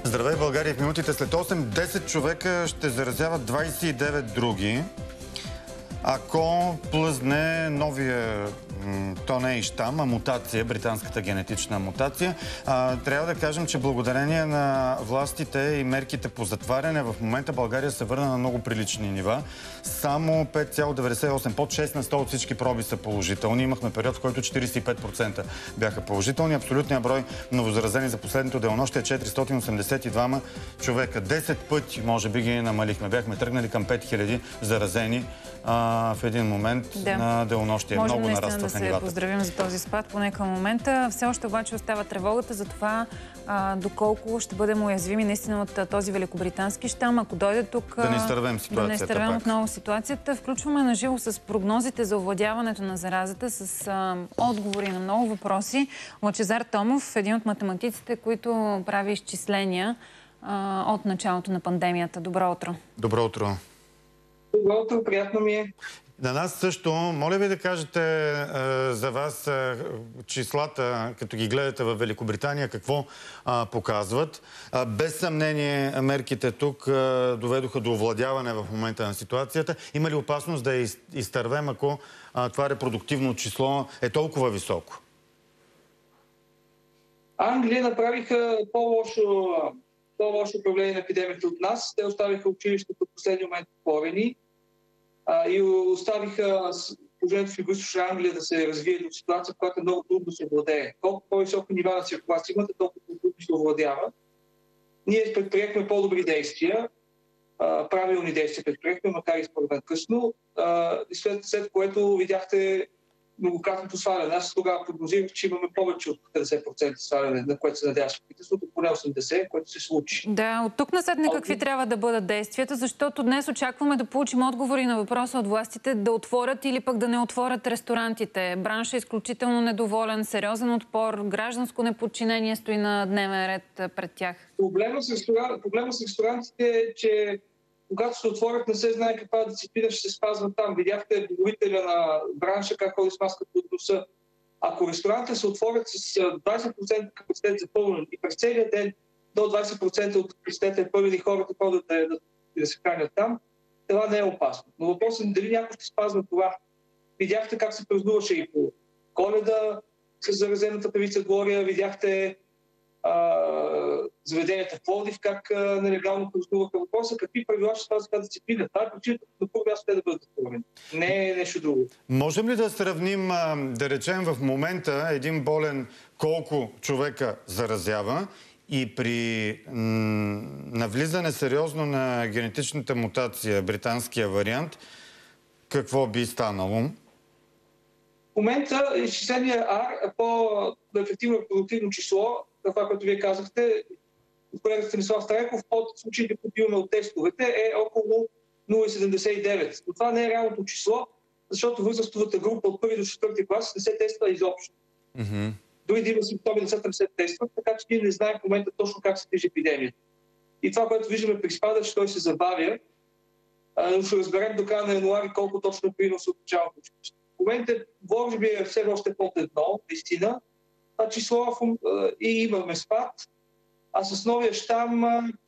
Здравей, България в минутите. След 8-10 човека ще заразяват 29 други. Ако плъзне новия, то не е и щам, а мутация, британската генетична мутация, трябва да кажем, че благодарение на властите и мерките по затваряне, в момента България се върна на много прилични нива. Само 5,98, под 6 на 100 от всички проби са положителни. Имахме период, в който 45% бяха положителни. Абсолютният брой новозаразени за последното денонощие е 482 човека. 10 пъти, може би, ги намалихме. Бяхме тръгнали към 5000 заразени в един момент на денонощие. Много нарастваха нивата. Можем да се поздравим за този спад, поне към момента. Все още обаче остава тревогата за това доколко ще бъдем уязвими наистина от този великобритански щам. Ако дойде тук да не изтървем ситуацията, да не изтървем отново ситуацията, включваме на живо с прогнозите за овладяването на заразата, с отговори на много въпроси. Лъчезар Томов, един от математиците, които прави изчисления от началото на пандемията. Добро утро! Добро утро! Добро утро, приятно ми е. На нас също. Моля ви да кажете за вас числата, като ги гледате в Великобритания, какво показват. Без съмнение, мерките тук доведоха до овладяване в момента на ситуацията. Има ли опасност да изтървем, ако това репродуктивно число е толкова високо? Англия направиха по-лошо управление на епидемията от нас. Те оставиха училището в последния момент отворени и оставиха положението в Югоизточна Англия да се развие до ситуация, в която е много трудно се овладее. Колко по-високи нива на циркулация имате, толкова трудно се овладява. Ние предприехме по-добри действия, правилни действия предприехме, макар и според мен късно, след което видяхте многократното сваляне. Аз тогава прогнозирах, че имаме повече от 50% сваляне, на което се надяваше правителството, поне 80%, което се случи. Да, от тук насетне какви трябва да бъдат действията, защото днес очакваме да получим отговори на въпроса от властите да отворят или пък да не отворят ресторантите. Браншът е изключително недоволен, сериозен отпор, гражданско неподчинение стои на дневен ред пред тях. Проблема с ресторантите е, че когато се отворят, не се знае каква дисциплина ще се спазва там. Видяхте говорителя на бранша как ходи с маската от носа. Ако ресторантите се отворят с 20% капацитет запълнен и през целия ден до 20% от капацитета е пълен и хората ходят да се хранят там, това не е опасно. Но въпросът е дали някой ще спазва това. Видяхте как се празнуваше и по Коледа с заразената певица Глория, видяхте заведенията в Пловдив, как нелегално празнуваха. Въпроса какви правила ще спазва тази дисциплина. Това е причината на първо място те да бъдат отворени. Не е нещо друго. Можем ли да сравним, да речем в момента, един болен колко човека заразява и при навлизане сериозно на генетичната мутация, британския вариант, какво би станало? В момента изчисления R е по-ефективно репродуктивно число, това, което вие казахте, колегата Станислав Страйков, от случаите, които имаме от тестовете, е около 0,79. Но това не е реалното число, защото възрастовата група от 1 до 4 клас не се тества изобщо. Дори да има симптоми, децата не се тестват, така че ние не знаем в момента точно как се движи епидемията. И това, което виждаме при спада, че той се забавя, но ще разберем до края на януари колко точно е принос от началото училище. В момента, може би, е все още под едно, наистина, число и имаме спад, а с новия щам,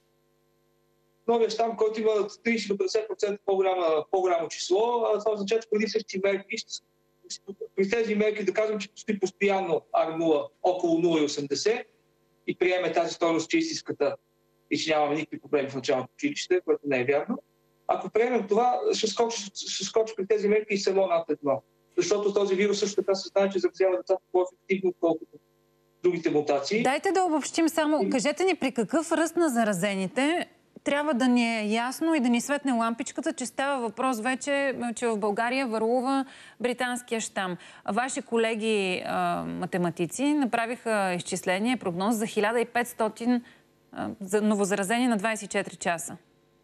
който има 30-50% по-голямо число, това означава, че преди същи мерки, при тези мерки да кажем, че стои постоянно R0 около 0,80 и приеме тази стойност, че истинската и че нямаме никакви проблеми в началното училище, което не е вярно. Ако приемем това, ще скочи при тези мерки и само над едно. Защото този вирус също така се знае, че заразява децата по-ефективно, отколкото другите мутации. Дайте да обобщим само. Кажете ни при какъв ръст на заразените трябва да ни е ясно и да ни светне лампичката, че става въпрос вече, че в България върлува британския щам. Ваши колеги математици направиха изчисление, прогноз за 1500 новозаразени на 24 часа.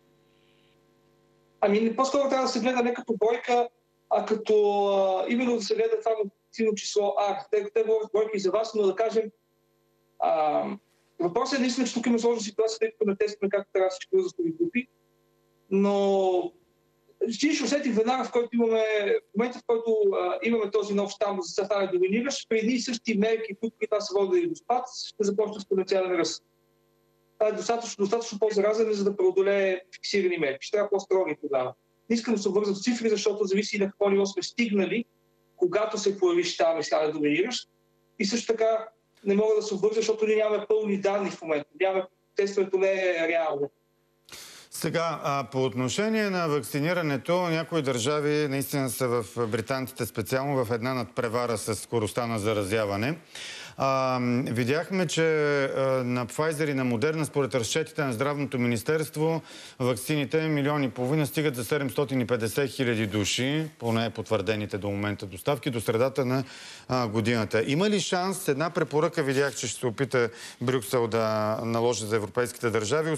Ами по-скоро трябва да се гледа не като бройка, а като именно да се гледа това силно число R. Те говорят бройки за вас, но да кажем въпросът е наистина, че тук има сложна ситуация, тъй като не тестваме както трябва всички възрастови групи, но ще усетим веднага, в момента, в който имаме този нов щам за стане доминиращ, при едни и същи мерки, които това са водили до спад, ще започне с потенциален ръст. Това е достатъчно по-заразен, за да преодолее фиксирани мерки. Ще трябва по-строги тогава. Не искам да се обвърза с цифри, защото зависи и на какво ниво сме стигнали, когато се появи щам и стане доминиращ. И също така не мога да се обвърза, защото ние нямаме пълни данни в момента. Тестването не е реално. Сега, по отношение на вакцинирането, някои държави наистина са в британците специално в една надпревара с скоростта на заразяване. Видяхме, че на Pfizer и на Moderna, според разчетите на Здравното министерство, ваксините 1,5 милиона стигат за 750 хиляди души, поне потвърдените до момента доставки, до средата на годината. Има ли шанс? Една препоръка видях, че ще се опита Брюксел да наложи за европейските държави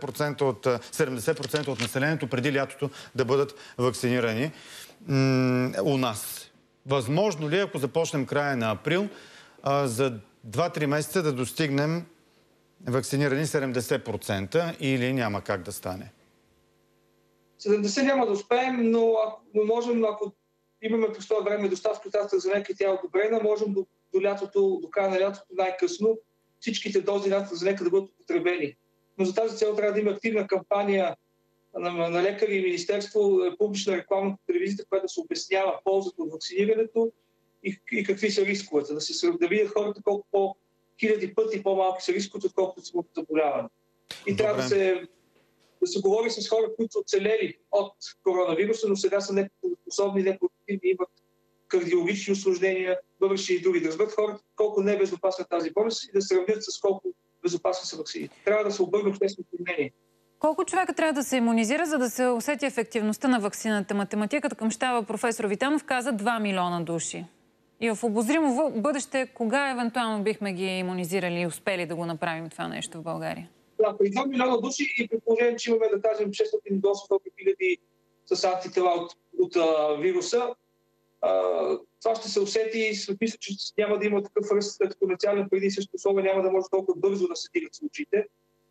70% от населението преди лятото да бъдат вакцинирани у нас. Възможно ли, ако започнем края на април, за 2-3 месеца да достигнем вакцинирани 70% или няма как да стане? 70 няма да успеем, но можем, ако имаме през това време доставки от AstraZeneca и тя е одобрена, можем до лятото, до края на лятото най-късно всичките дози на AstraZeneca да бъдат употребени. Но за тази цел трябва да има активна кампания на лекари и министерство, публична реклама по телевизията, която да се обяснява ползата от вакцинирането и какви са рисковете. Да видят хората колко хиляди пъти по-малки са рисковете, отколкото са заболяване. И трябва да се говори с хора, които са оцелели от коронавируса, но сега са неспособни, непродуктивни, имат кардиологични усложнения, бъбречни и други. Да разберат хората колко не е безопасна тази болест и да сравнят с колко безопасни са ваксините. Трябва да се обърне общественото мнение. Колко човека трябва да се имунизира, за да се усети ефективността на ваксината? Математиката към щаба професор Витанов каза 2 милиона души. И в обозримо бъдеще, кога евентуално бихме ги имунизирали и успели да го направим това нещо в България? Да, при 2 милиона души и при положение, че имаме, да кажем, 600 до 800 хиляди с антитела от вируса, това ще се усети и мисля, че няма да има такъв ръст експоненциален преди също условия, няма да може толкова бързо да се дигат случаите.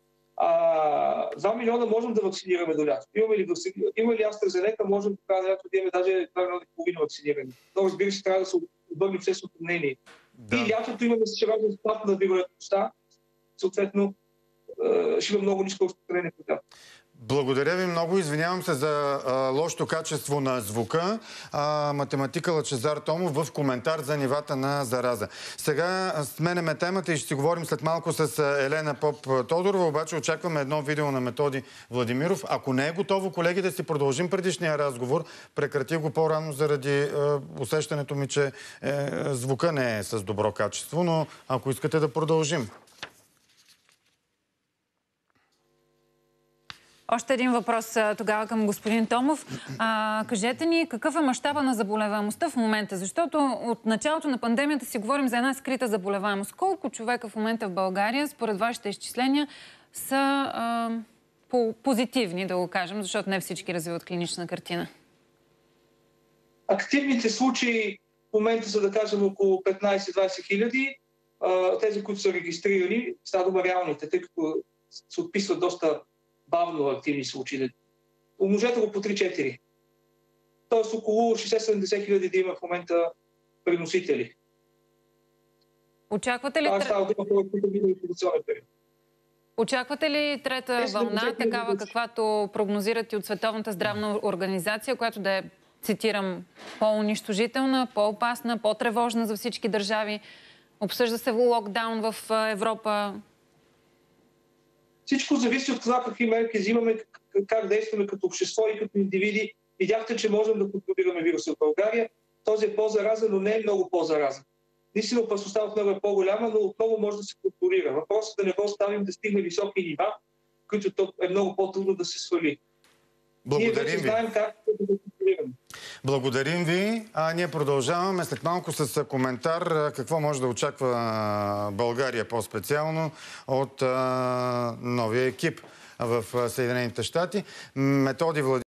2 милиона можем да вакцинираме до лято. Има ли AstraZeneca, можем да кажем, да имаме даже 2 милиона и половина вакцинирани. Но разбира се, трябва да се обърне общественото мнение. Да. И лятото имаме сериозен спад на вероятността, съответно ще има много ниско разпространение по тях. Благодаря ви много. Извинявам се за лошото качество на звука. Математика Лъчезар Томов в коментар за нивата на зараза. Сега сменяме темата и ще си говорим след малко с Елена Поп-Тодорова, обаче очакваме едно видео на Методи Владимиров. Ако не е готово, колеги, да си продължим предишния разговор. Прекратих го по-рано заради усещането ми, че звука не е с добро качество, но ако искате да продължим. Още един въпрос тогава към господин Томов. Кажете ни, какъв е мащаба на заболеваемостта в момента? Защото от началото на пандемията си говорим за една скрита заболеваемост. Колко човека в момента в България, според вашите изчисления, са позитивни, да го кажем, защото не всички развиват клинична картина? Активните случаи в момента са, да кажем, около 15-20 хиляди. Тези, които са регистрирани, са дума реалните, тъй като се отписват доста бавно активни случаи. Умножете го по 3-4. Тоест около 60-70 хиляди да има в момента преносители. Очаквате ли... Очаквате ли трета вълна, такава каквато прогнозират и от Световната здравна организация, която да е, цитирам, по-унищожителна, по-опасна, по-тревожна за всички държави? Обсъжда се локдаун в Европа. Всичко зависи от това какви мерки взимаме, как действаме като общество и като индивиди. Видяхте, че можем да контролираме вируса в България. Този е по-заразен, но не е много по-заразен. Наистина опасността отново е по-голяма, но отново може да се контролира. Въпросът е да не го оставим да стигне високи нива, които е много по-трудно да се свали. Ние вече знаем как да го контролираме. Благодарим ви. Ние продължаваме след малко с коментар какво може да очаква България по-специално от новия екип в Съединените щати. Методи Владимиров